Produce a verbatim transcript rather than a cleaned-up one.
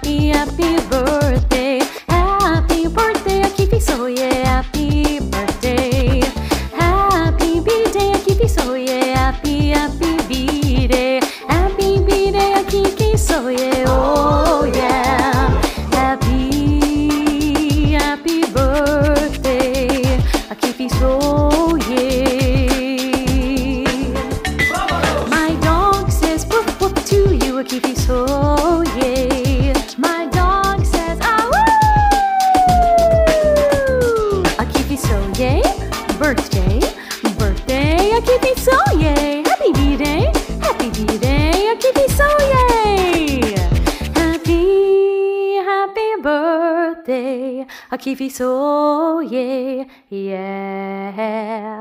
Happy birthday, happy birthday, Akinfisoye. Happy birthday, happy birthday, Akinfisoye. Happy, happy birthday, happy birthday, Akinfisoye. Oh yeah, happy, happy birthday, Akinfisoye. My dog says woof woof to you, Akinfisoye. My dog says ah woo! Akinfisoye, birthday, birthday, Akinfisoye. Happy birthday, happy birthday, Akinfisoye. Happy, happy birthday, Akinfisoye. Yeah.